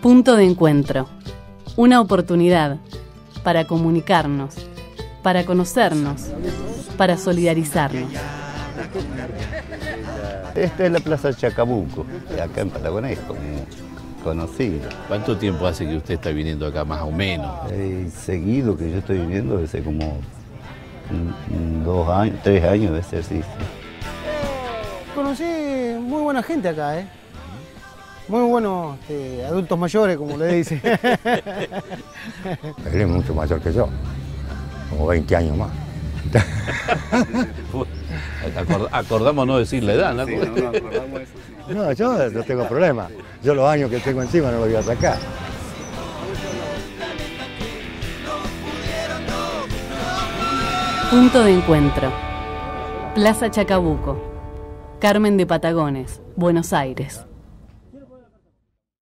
Punto de encuentro. Una oportunidad para comunicarnos, para conocernos, para solidarizarnos. Esta es la Plaza Chacabuco, acá en Patagonia es como conocida. ¿Cuánto tiempo hace que usted está viniendo acá, más o menos? Seguido que yo estoy viviendo desde como 2 años, 3 años de ejercicio. Conocí muy buena gente acá, muy buenos adultos mayores, como le dicen. Él es mucho mayor que yo, como 20 años más. Acordamos no decir la edad, ¿no? Sí, no acordamos eso, sí. No, yo no tengo problema. Yo los años que tengo encima no los voy a sacar. Punto de encuentro. Plaza Chacabuco. Carmen de Patagones, Buenos Aires.